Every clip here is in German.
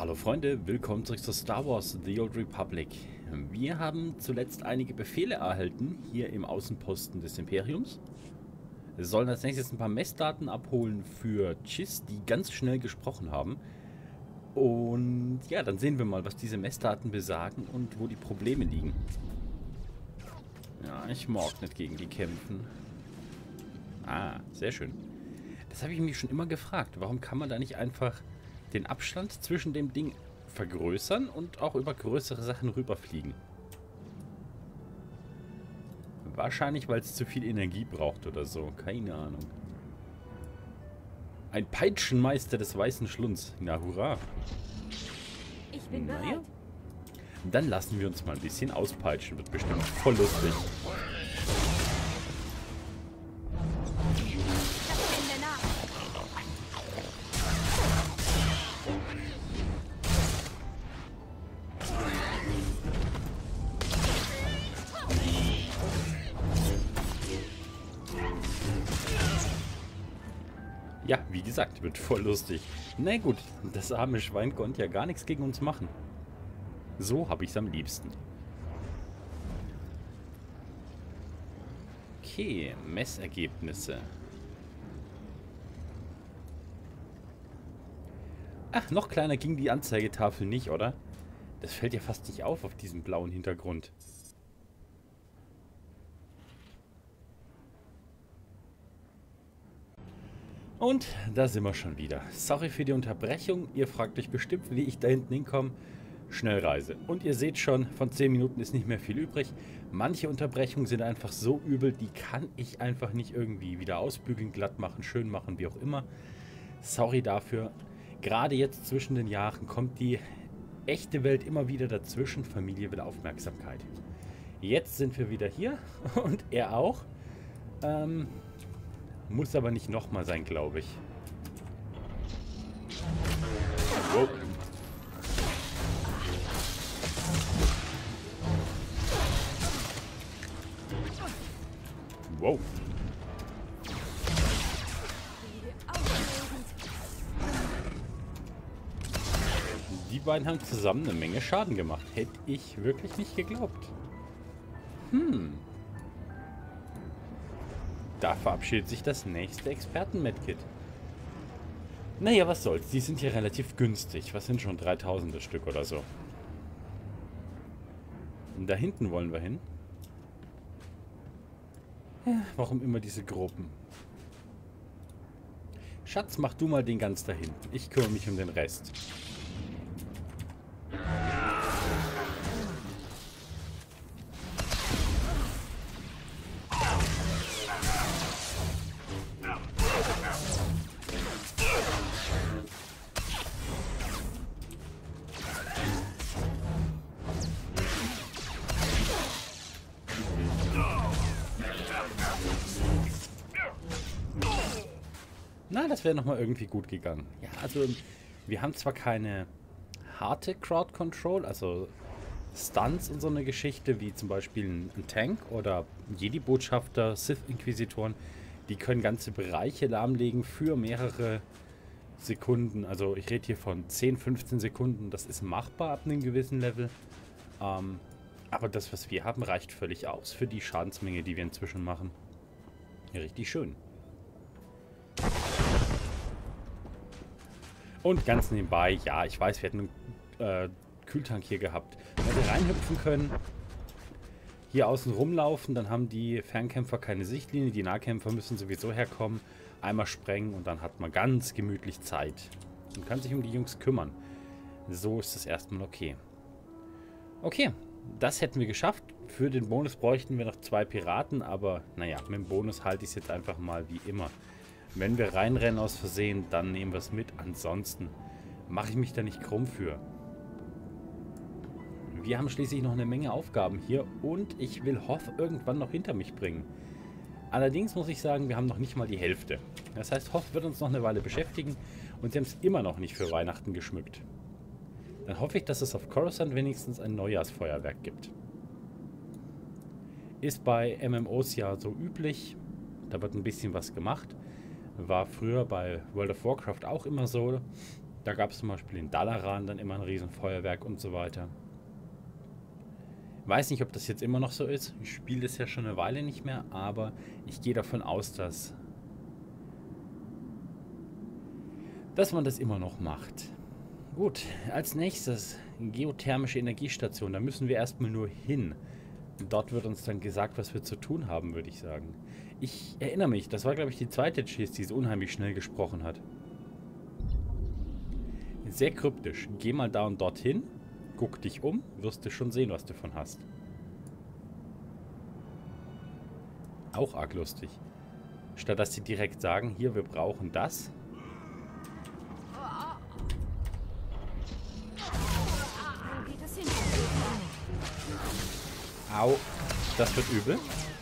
Hallo Freunde, willkommen zurück zu Star Wars The Old Republic. Wir haben zuletzt einige Befehle erhalten, hier im Außenposten des Imperiums. Wir sollen als nächstes ein paar Messdaten abholen für Chiss, die ganz schnell gesprochen haben. Und ja, dann sehen wir mal, was diese Messdaten besagen und wo die Probleme liegen. Ja, ich mag nicht gegen die kämpfen. Ah, sehr schön. Das habe ich mich schon immer gefragt. Warum kann man da nicht einfach den Abstand zwischen dem Ding vergrößern und auch über größere Sachen rüberfliegen? Wahrscheinlich, weil es zu viel Energie braucht oder so. Keine Ahnung. Ein Peitschenmeister des weißen Schlunds. Na, hurra. Ich bin bereit. Dann lassen wir uns mal ein bisschen auspeitschen. Wird bestimmt voll lustig. Das Ende nach. Ja, wie gesagt, wird voll lustig. Na gut, das arme Schwein konnte ja gar nichts gegen uns machen. So habe ich es am liebsten. Okay, Messergebnisse. Ach, noch kleiner ging die Anzeigetafel nicht, oder? Das fällt ja fast nicht auf diesem blauen Hintergrund. Und da sind wir schon wieder. Sorry für die Unterbrechung. Ihr fragt euch bestimmt, wie ich da hinten hinkomme. Schnellreise. Und ihr seht schon, von 10 Minuten ist nicht mehr viel übrig. Manche Unterbrechungen sind einfach so übel, die kann ich einfach nicht irgendwie wieder ausbügeln, glatt machen, schön machen, wie auch immer. Sorry dafür. Gerade jetzt zwischen den Jahren kommt die echte Welt immer wieder dazwischen. Familie will Aufmerksamkeit. Jetzt sind wir wieder hier und er auch. Muss aber nicht nochmal sein, glaube ich. Wow. Wow. Die beiden haben zusammen eine Menge Schaden gemacht. Hätte ich wirklich nicht geglaubt. Da verabschiedet sich das nächste Experten-Medkit. Naja, was soll's. Die sind hier relativ günstig. Was sind schon 3000 das Stück oder so? Und da hinten wollen wir hin. Ja, warum immer diese Gruppen? Schatz, mach du mal den ganz da hinten. Ich kümmere mich um den Rest. Na, das wäre nochmal irgendwie gut gegangen. Ja, also wir haben zwar keine harte Crowd Control, also Stunts und so eine Geschichte, wie zum Beispiel ein Tank oder Jedi-Botschafter, Sith-Inquisitoren, die können ganze Bereiche lahmlegen für mehrere Sekunden. Also ich rede hier von 10, 15 Sekunden, das ist machbar ab einem gewissen Level. Aber das, was wir haben, reicht völlig aus für die Schadensmenge, die wir inzwischen machen. Ja, richtig schön. Und ganz nebenbei, ja, ich weiß, wir hätten einen Kühltank hier gehabt. Wenn wir reinhüpfen können, hier außen rumlaufen, dann haben die Fernkämpfer keine Sichtlinie, die Nahkämpfer müssen sowieso herkommen, einmal sprengen und dann hat man ganz gemütlich Zeit. Und kann sich um die Jungs kümmern. So ist das erstmal okay. Okay, das hätten wir geschafft. Für den Bonus bräuchten wir noch 2 Piraten, aber naja, mit dem Bonus halte ich es jetzt einfach mal wie immer. Wenn wir reinrennen aus Versehen, dann nehmen wir es mit. Ansonsten mache ich mich da nicht krumm für. Wir haben schließlich noch eine Menge Aufgaben hier und ich will Hoth irgendwann noch hinter mich bringen. Allerdings muss ich sagen, wir haben noch nicht mal die Hälfte. Das heißt, Hoth wird uns noch eine Weile beschäftigen und sie haben es immer noch nicht für Weihnachten geschmückt. Dann hoffe ich, dass es auf Coruscant wenigstens ein Neujahrsfeuerwerk gibt. Ist bei MMOs ja so üblich. Da wird ein bisschen was gemacht. War früher bei World of Warcraft auch immer so. Da gab es zum Beispiel in Dalaran dann immer ein Riesenfeuerwerk und so weiter. Weiß nicht, ob das jetzt immer noch so ist. Ich spiele das ja schon eine Weile nicht mehr, aber ich gehe davon aus, dass man das immer noch macht. Gut, als nächstes geothermische Energiestation. Da müssen wir erstmal nur hin. Dort wird uns dann gesagt, was wir zu tun haben, würde ich sagen. Ich erinnere mich, das war, glaube ich, die zweite Cheese, die so unheimlich schnell gesprochen hat. Sehr kryptisch. Geh mal da und dorthin, guck dich um, wirst du schon sehen, was du davon hast. Auch arg lustig. Statt dass sie direkt sagen, hier, wir brauchen das. Wo geht es hin? Au, das wird übel.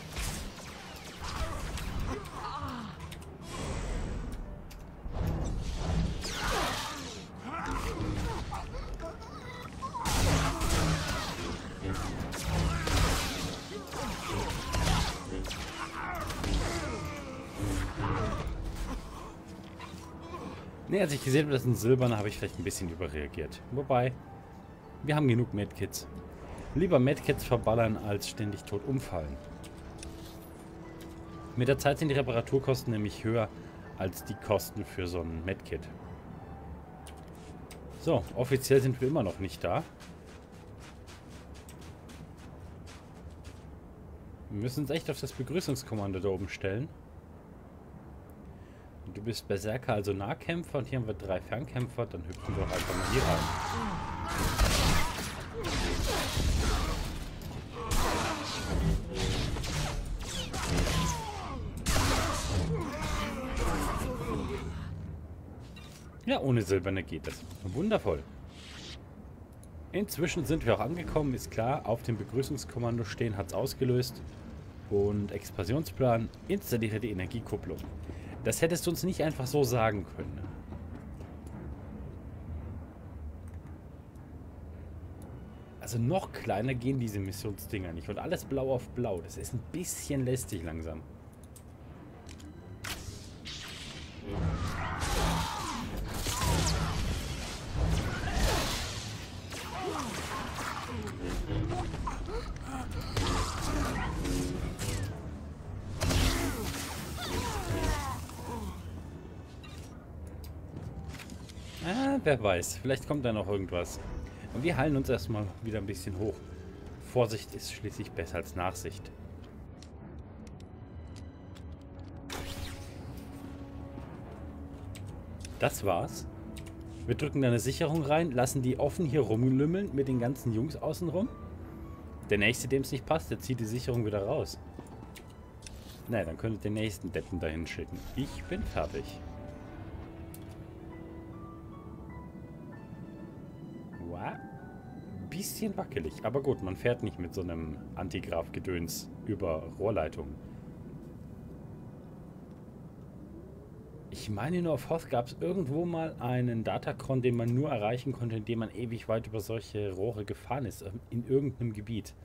Ne, als ich gesehen habe, das ist ein silberner, habe ich vielleicht ein bisschen überreagiert. Wobei, wir haben genug Medkits. Lieber Medkits verballern, als ständig tot umfallen. Mit der Zeit sind die Reparaturkosten nämlich höher als die Kosten für so ein Medkit. So, offiziell sind wir immer noch nicht da. Wir müssen uns echt auf das Begrüßungskommando da oben stellen. Du bist Berserker, also Nahkämpfer, und hier haben wir 3 Fernkämpfer, dann hüpfen wir doch einfach mal hier rein. Ja, ohne Silberne geht das. Wundervoll. Inzwischen sind wir auch angekommen, ist klar. Auf dem Begrüßungskommando stehen hat es ausgelöst. Und Expansionsplan, installiere die Energiekupplung. Das hättest du uns nicht einfach so sagen können. Also noch kleiner gehen diese Missionsdinger nicht. Und alles blau auf blau. Das ist ein bisschen lästig langsam. Ah, wer weiß. Vielleicht kommt da noch irgendwas. Und wir heilen uns erstmal wieder ein bisschen hoch. Vorsicht ist schließlich besser als Nachsicht. Das war's. Wir drücken da eine Sicherung rein, lassen die offen hier rumlümmeln mit den ganzen Jungs außenrum. Der nächste, dem es nicht passt, der zieht die Sicherung wieder raus. Naja, dann könnt ihr den nächsten Deppen dahin schicken. Ich bin fertig. Wow. Bisschen wackelig. Aber gut, man fährt nicht mit so einem Antigraf-Gedöns über Rohrleitungen. Ich meine, nur auf Hoth gab es irgendwo mal einen Datacron, den man nur erreichen konnte, indem man ewig weit über solche Rohre gefahren ist, in irgendeinem Gebiet.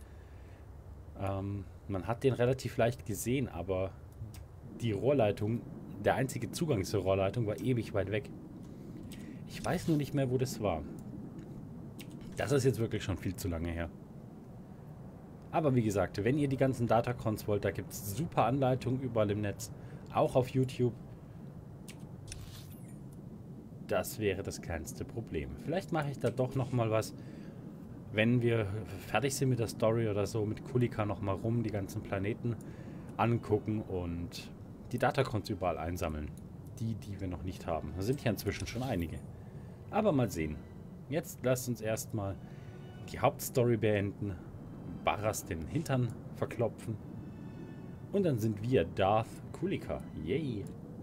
Man hat den relativ leicht gesehen, aber die Rohrleitung, der einzige Zugang zur Rohrleitung war ewig weit weg. Ich weiß nur nicht mehr, wo das war. Das ist jetzt wirklich schon viel zu lange her. Aber wie gesagt, wenn ihr die ganzen Datacrons wollt, da gibt es super Anleitungen überall im Netz, auch auf YouTube. Das wäre das kleinste Problem. Vielleicht mache ich da doch nochmal was, wenn wir fertig sind mit der Story oder so, mit Kulika nochmal rum, die ganzen Planeten angucken und die Datacrons überall einsammeln. Die wir noch nicht haben. Da sind ja inzwischen schon einige. Aber mal sehen. Jetzt lasst uns erstmal die Hauptstory beenden, Barras den Hintern verklopfen und dann sind wir Darth Kulika. Yay!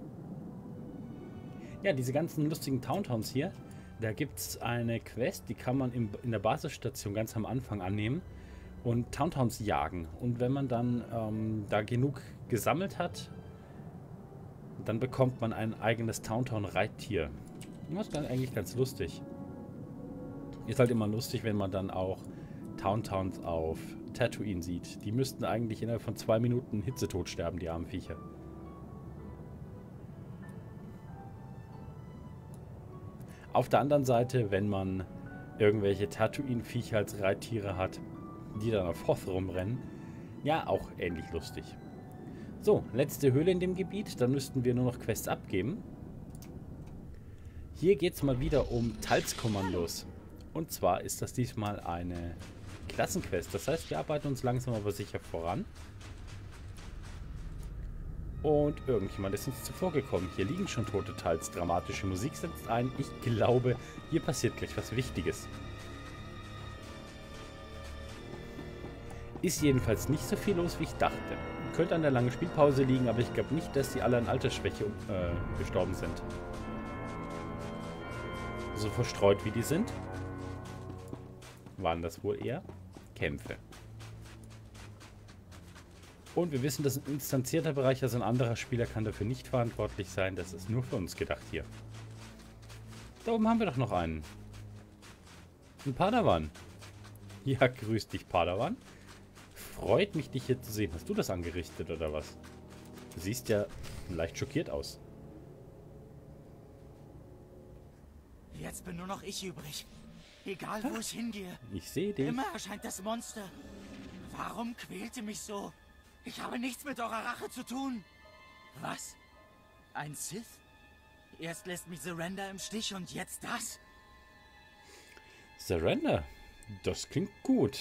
Ja, diese ganzen lustigen Towntowns hier, da gibt es eine Quest, die kann man in der Basisstation ganz am Anfang annehmen und Towntowns jagen. Und wenn man dann da genug gesammelt hat, dann bekommt man ein eigenes Towntown-Reittier. Das ist dann eigentlich ganz lustig. Ist halt immer lustig, wenn man dann auch Towntowns auf Tatooine sieht. Die müssten eigentlich innerhalb von 2 Minuten hitzetot sterben, die armen Viecher. Auf der anderen Seite, wenn man irgendwelche Tatooine-Viecher als Reittiere hat, die dann auf Hoth rumrennen, ja, auch ähnlich lustig. So, letzte Höhle in dem Gebiet. Dann müssten wir nur noch Quests abgeben. Hier geht es mal wieder um Talz-Kommandos. Und zwar ist das diesmal eine Klassenquest. Das heißt, wir arbeiten uns langsam aber sicher voran. Und irgendjemand ist uns zuvor gekommen. Hier liegen schon tote Talz. Dramatische Musik setzt ein. Ich glaube, hier passiert gleich was Wichtiges. Ist jedenfalls nicht so viel los, wie ich dachte. Könnte an der langen Spielpause liegen, aber ich glaube nicht, dass die alle an Altersschwäche gestorben sind. So verstreut wie die sind, waren das wohl eher Kämpfe. Und wir wissen, dass ein instanzierter Bereich, also ein anderer Spieler kann dafür nicht verantwortlich sein. Das ist nur für uns gedacht hier. Da oben haben wir doch noch einen. Ein Padawan. Ja, grüß dich, Padawan. Freut mich, dich hier zu sehen. Hast du das angerichtet oder was? Du siehst ja leicht schockiert aus. Jetzt bin nur noch ich übrig. Egal, wo ich hingehe. Ich sehe dich. Immer erscheint das Monster. Warum quält ihr mich so? Ich habe nichts mit eurer Rache zu tun. Was? Ein Sith? Erst lässt mich Surrender im Stich und jetzt das? Surrender? Das klingt gut.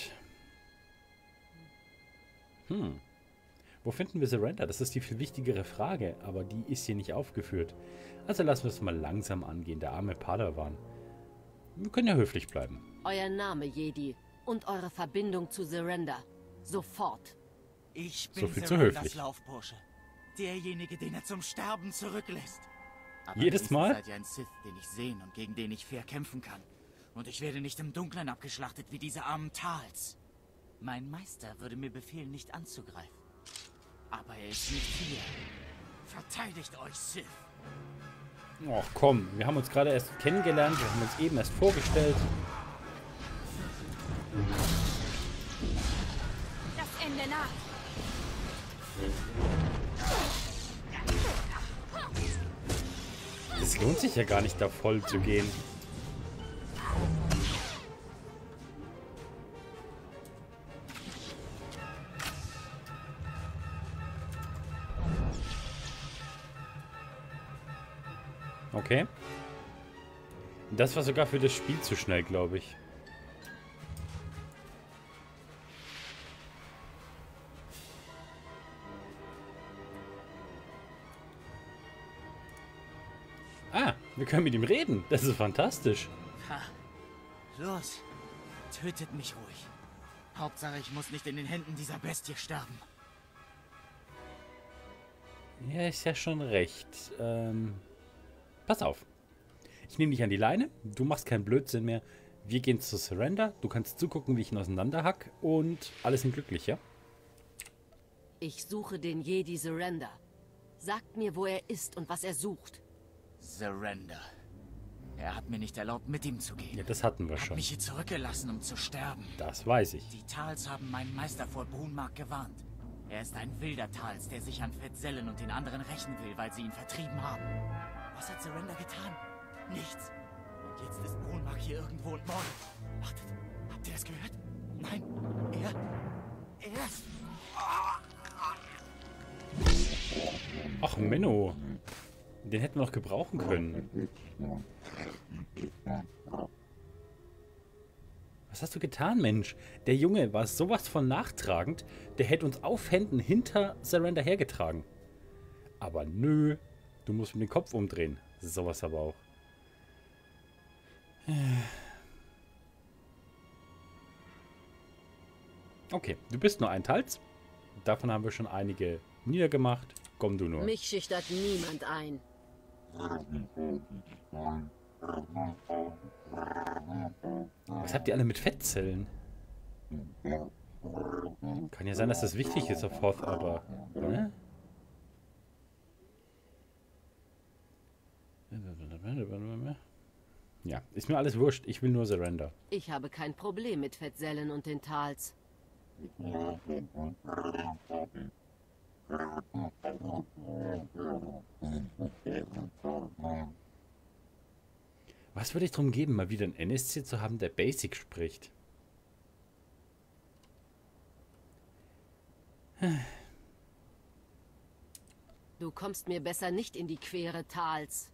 Wo finden wir Surrender? Das ist die viel wichtigere Frage, aber die ist hier nicht aufgeführt. Also lassen wir es mal langsam angehen, der arme Padawan. Wir können ja höflich bleiben. Euer Name, Jedi, und eure Verbindung zu Surrender. Sofort. Ich So bin viel zu Surrenders höflich. Laufbursche. Derjenige, den er zum Sterben zurücklässt. Aber Jedes Mal? Seid ihr ein Sith, den ich sehen und gegen den ich fair kämpfen kann. Und ich werde nicht im Dunkeln abgeschlachtet wie diese armen Tals. Mein Meister würde mir befehlen, nicht anzugreifen. Aber er ist nicht hier. Verteidigt euch, Sith. Ach komm, wir haben uns gerade erst kennengelernt, wir haben uns eben erst vorgestellt. Das Ende naht. Es lohnt sich ja gar nicht, da voll zu gehen. Okay. Das war sogar für das Spiel zu schnell, glaube ich. Ah, wir können mit ihm reden. Das ist fantastisch. Ha. Los, tötet mich ruhig. Hauptsache, ich muss nicht in den Händen dieser Bestie sterben. Ja, ist ja schon recht. Pass auf. Ich nehme dich an die Leine. Du machst keinen Blödsinn mehr. Wir gehen zu Surrender. Du kannst zugucken, wie ich ihn auseinanderhack. Und alle sind glücklich, ja? Ich suche den Jedi Surrender. Sagt mir, wo er ist und was er sucht. Surrender. Er hat mir nicht erlaubt, mit ihm zu gehen. Ja, das hatten wir Er hat schon. mich hier zurückgelassen, um zu sterben. Das weiß ich. Die Tals haben meinen Meister vor Brunmark gewarnt. Er ist ein wilder Tals, der sich an Fetzellen und den anderen rächen will, weil sie ihn vertrieben haben. Was hat Surrender getan? Nichts. Und jetzt ist Brunmark hier irgendwo und mordet. Wartet, habt ihr das gehört? Nein, er... Ach, Menno. Den hätten wir noch gebrauchen können. Was hast du getan, Mensch? Der Junge war sowas von nachtragend, der hätte uns auf Händen hinter Surrender hergetragen. Aber nö, du musst mit dem Kopf umdrehen. Sowas aber auch. Okay, du bist nur ein Talz. Davon haben wir schon einige niedergemacht. Komm du nur. Mich schüchtert niemand ein. Was habt ihr alle mit Fettzellen? Kann ja sein, dass das wichtig ist auf Hoth, aber... Ne? Ja, ist mir alles wurscht. Ich will nur Surrender. Ich habe kein Problem mit Fetzellen und den Tals. Was würde ich darum geben, mal wieder einen NSC zu haben, der Basic spricht? Du kommst mir besser nicht in die Quere, Tals.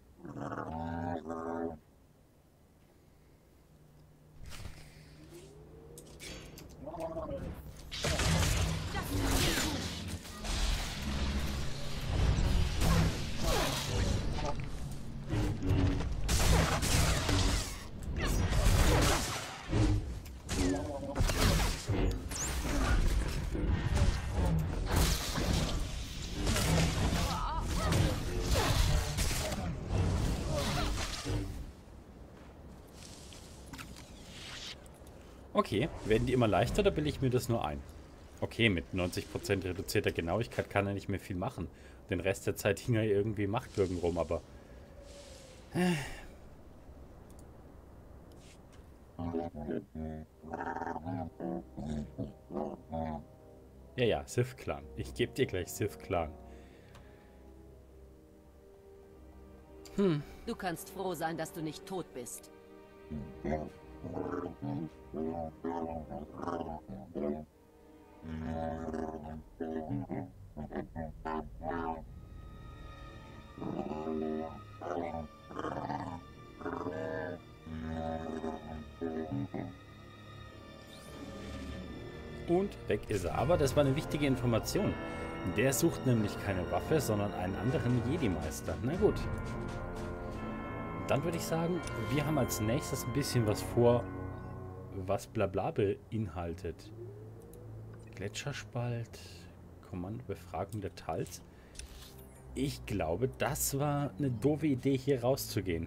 Okay, werden die immer leichter oder bilde ich mir das nur ein? Okay, mit 90% reduzierter Genauigkeit kann er nicht mehr viel machen. Den Rest der Zeit hing er irgendwie Machtwirken rum, aber... Ja, ja, Sith-Clan. Ich gebe dir gleich Sith-Clan. Du kannst froh sein, dass du nicht tot bist. Und weg ist er. Aber das war eine wichtige Information. Der sucht nämlich keine Waffe, sondern einen anderen Jedi-Meister. Na gut. Dann würde ich sagen, wir haben als nächstes ein bisschen was vor, was Blabla beinhaltet. Gletscherspalt, Kommando Befragung der Tals. Ich glaube, das war eine doofe Idee, hier rauszugehen.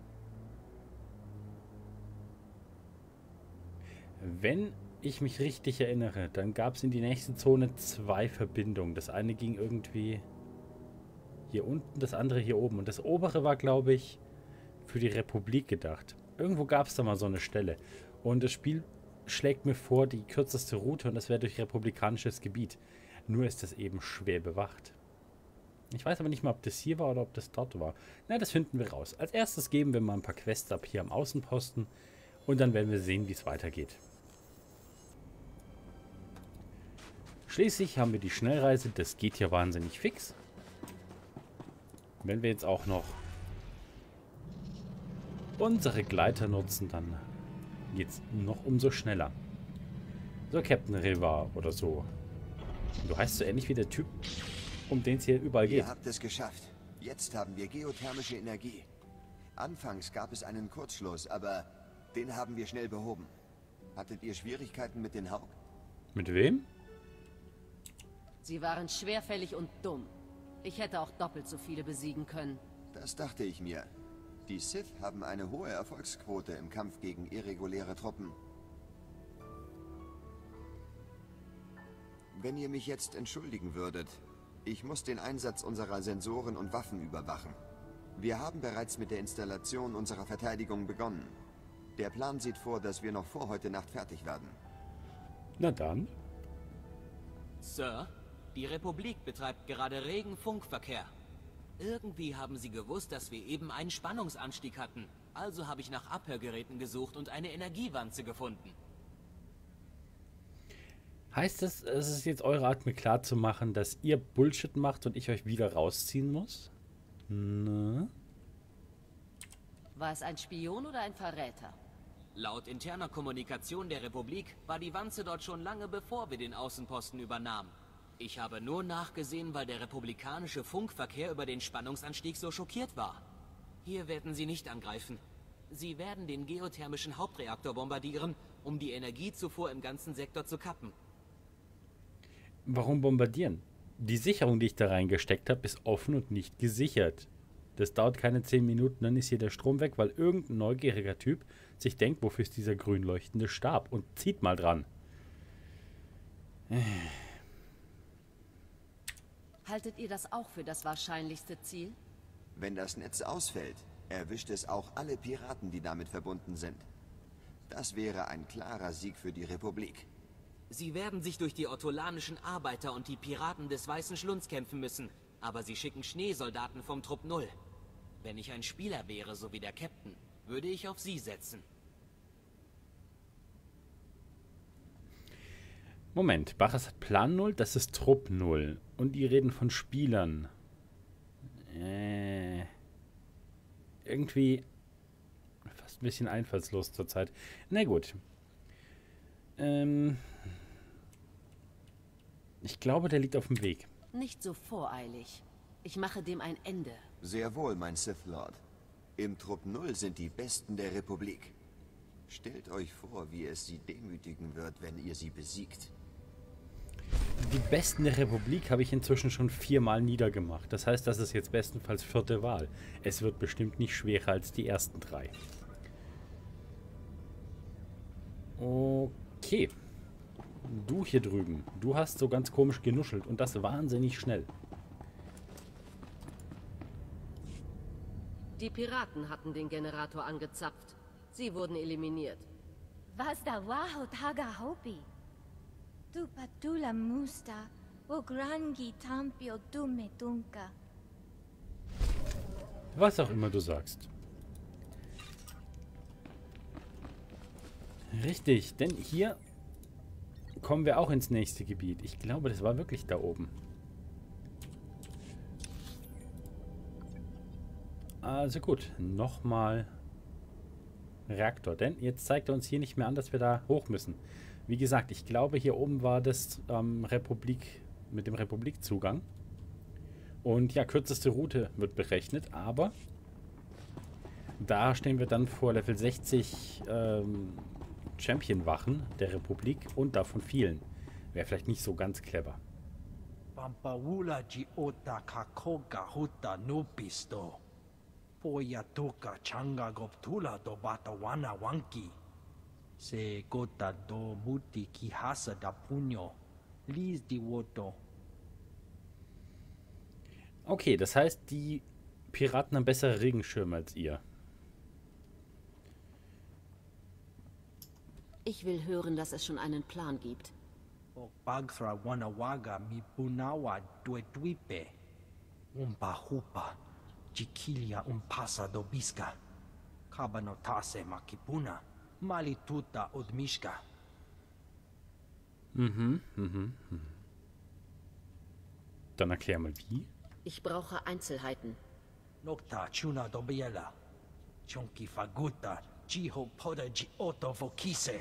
Wenn ich mich richtig erinnere, dann gab es in die nächste Zone 2 Verbindungen. Das eine ging irgendwie hier unten, das andere hier oben. Und das obere war, glaube ich, für die Republik gedacht. Irgendwo gab es da mal so eine Stelle. Und das Spiel schlägt mir vor, die kürzeste Route, und das wäre durch republikanisches Gebiet. Nur ist das eben schwer bewacht. Ich weiß aber nicht mal, ob das hier war oder ob das dort war. Na, das finden wir raus. Als erstes geben wir mal ein paar Quests ab hier am Außenposten. Und dann werden wir sehen, wie es weitergeht. Schließlich haben wir die Schnellreise. Das geht ja wahnsinnig fix. Wenn wir jetzt auch noch unsere Gleiter nutzen, dann geht es noch umso schneller. So, Captain Riva oder so. Du heißt so ähnlich wie der Typ, um den es hier überall geht. Ihr habt es geschafft. Jetzt haben wir geothermische Energie. Anfangs gab es einen Kurzschluss, aber den haben wir schnell behoben. Hattet ihr Schwierigkeiten mit den Haupt? Mit wem? Sie waren schwerfällig und dumm. Ich hätte auch doppelt so viele besiegen können. Das dachte ich mir. Die Sith haben eine hohe Erfolgsquote im Kampf gegen irreguläre Truppen. Wenn ihr mich jetzt entschuldigen würdet, ich muss den Einsatz unserer Sensoren und Waffen überwachen. Wir haben bereits mit der Installation unserer Verteidigung begonnen. Der Plan sieht vor, dass wir noch vor heute Nacht fertig werden. Na dann. Sir, die Republik betreibt gerade regen Funkverkehr. Irgendwie haben sie gewusst, dass wir eben einen Spannungsanstieg hatten. Also habe ich nach Abhörgeräten gesucht und eine Energiewanze gefunden. Heißt das, es ist jetzt eure Art, mir klar zu machen, dass ihr Bullshit macht und ich euch wieder rausziehen muss? Ne? War es ein Spion oder ein Verräter? Laut interner Kommunikation der Republik war die Wanze dort schon lange bevor wir den Außenposten übernahmen. Ich habe nur nachgesehen, weil der republikanische Funkverkehr über den Spannungsanstieg so schockiert war. Hier werden sie nicht angreifen. Sie werden den geothermischen Hauptreaktor bombardieren, um die Energiezufuhr im ganzen Sektor zu kappen. Warum bombardieren? Die Sicherung, die ich da reingesteckt habe, ist offen und nicht gesichert. Das dauert keine 10 Minuten, dann ist hier der Strom weg, weil irgendein neugieriger Typ sich denkt, wofür ist dieser grün leuchtende Stab, und zieht mal dran. Haltet ihr das auch für das wahrscheinlichste Ziel? Wenn das Netz ausfällt, erwischt es auch alle Piraten, die damit verbunden sind. Das wäre ein klarer Sieg für die Republik. Sie werden sich durch die ortolanischen Arbeiter und die Piraten des Weißen Schlunds kämpfen müssen, aber sie schicken Schneesoldaten vom Trupp Null. Wenn ich ein Spieler wäre, so wie der Captain, würde ich auf Sie setzen. Moment, Bachas hat Plan 0, das ist Trupp 0. Und die reden von Spielern. Irgendwie fast ein bisschen einfallslos zurzeit. Na gut. Ich glaube, der liegt auf dem Weg. Nicht so voreilig. Ich mache dem ein Ende. Sehr wohl, mein Sith Lord. Im Trupp 0 sind die Besten der Republik. Stellt euch vor, wie es sie demütigen wird, wenn ihr sie besiegt. Die Besten der Republik habe ich inzwischen schon 4-mal niedergemacht. Das heißt, das ist jetzt bestenfalls 4. Wahl. Es wird bestimmt nicht schwerer als die ersten 3. Okay. Du hier drüben. Du hast so ganz komisch genuschelt und das wahnsinnig schnell. Die Piraten hatten den Generator angezapft. Sie wurden eliminiert. Was da waho taga hopi? Tu patula musta, wo grangi tampio dume dunka. Was auch immer du sagst. Richtig, denn hier kommen wir auch ins nächste Gebiet. Ich glaube, das war wirklich da oben. Also gut, nochmal Reaktor. Denn jetzt zeigt er uns hier nicht mehr an, dass wir da hoch müssen. Wie gesagt, ich glaube, hier oben war das Republik mit dem Republikzugang. Und ja, kürzeste Route wird berechnet, aber da stehen wir dann vor Level 60 Champion-Wachen der Republik und davon vielen. Wäre vielleicht nicht so ganz clever. Pampawula Giota Kakoga Huta Nupisto. Poyatoka Changa Goptula do Batawana Wanki. Se Gota do Muti Kihasa da Punyo. Lies di Woto. Okay, das heißt, die Piraten haben bessere Regenschirme als ihr. Ich will hören, dass es schon einen Plan gibt. Bagthra Wanawaga Mipunawa Duetuipe. Hupa. Chiquilia Pasa do Bisca. Cabanotase Makipuna. Malituta Odmishka. Dann erklär mal wie. Ich brauche Einzelheiten. Nokta Chuna Dobiela. Chonki Faguta. Jiho Poda Gioto Vokise.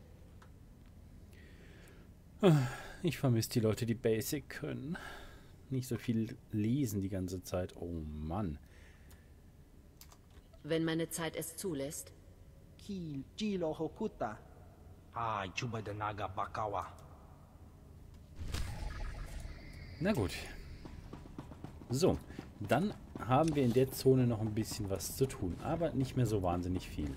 Ich vermisse die Leute, die Basic können. Nicht so viel lesen die ganze Zeit. Oh Mann. Wenn meine Zeit es zulässt. Ki Jilo Hokuta. Chuba de Naga Bakawa. Na gut. So, dann haben wir in der Zone noch ein bisschen was zu tun, aber nicht mehr so wahnsinnig viel.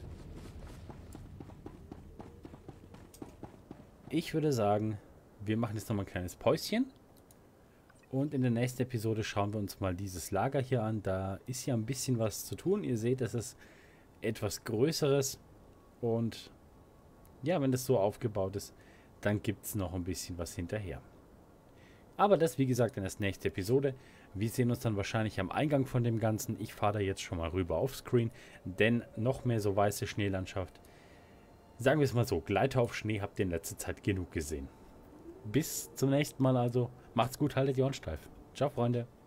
Ich würde sagen, wir machen jetzt nochmal ein kleines Päuschen. Und in der nächsten Episode schauen wir uns mal dieses Lager hier an. Da ist ja ein bisschen was zu tun. Ihr seht, das ist etwas Größeres. Und ja, wenn das so aufgebaut ist, dann gibt es noch ein bisschen was hinterher. Aber das, wie gesagt, in der nächsten Episode. Wir sehen uns dann wahrscheinlich am Eingang von dem Ganzen. Ich fahre da jetzt schon mal rüber auf Screen, denn noch mehr so weiße Schneelandschaft. Sagen wir es mal so, Gleiter auf Schnee habt ihr in letzter Zeit genug gesehen. Bis zum nächsten Mal also. Macht's gut, haltet die Ohren steif. Ciao, Freunde.